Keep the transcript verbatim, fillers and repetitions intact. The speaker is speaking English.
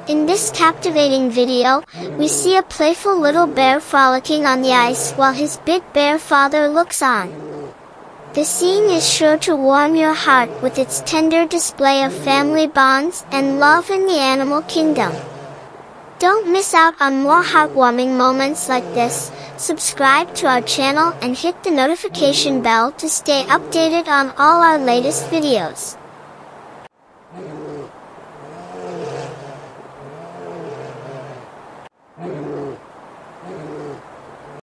In this captivating video, we see a playful little bear frolicking on the ice while his big bear father looks on. The scene is sure to warm your heart with its tender display of family bonds and love in the animal kingdom. Don't miss out on more heartwarming moments like this. Subscribe to our channel and hit the notification bell to stay updated on all our latest videos.